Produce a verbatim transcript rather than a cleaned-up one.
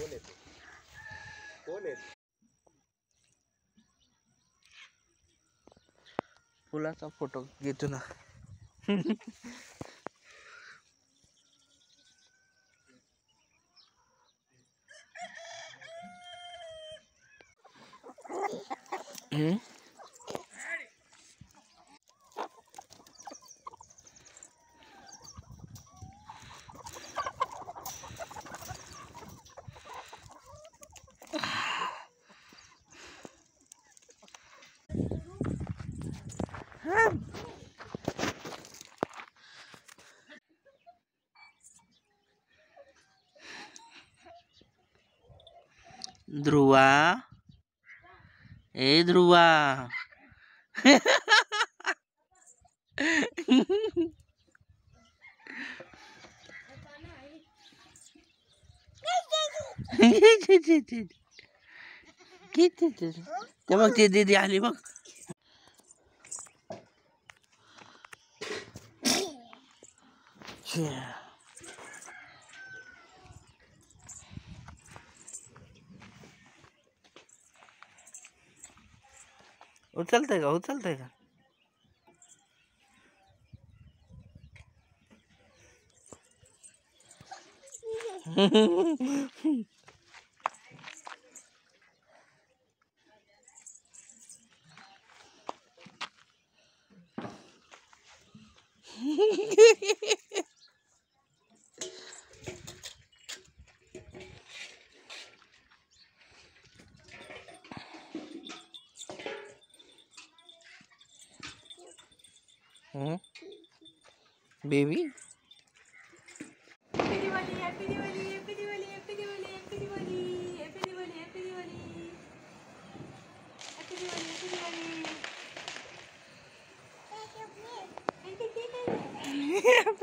फुलाचा फोटो घेतो ना. हम्म ध्रुवा, ए ध्रुवा. किती ते बघ, ती दीदी आली बघ. उचलतंय का उचलतंय का? Baby happy Diwali, happy Diwali, happy Diwali, happy Diwali, happy Diwali, happy Diwali, happy Diwali, happy Diwali, happy Diwali.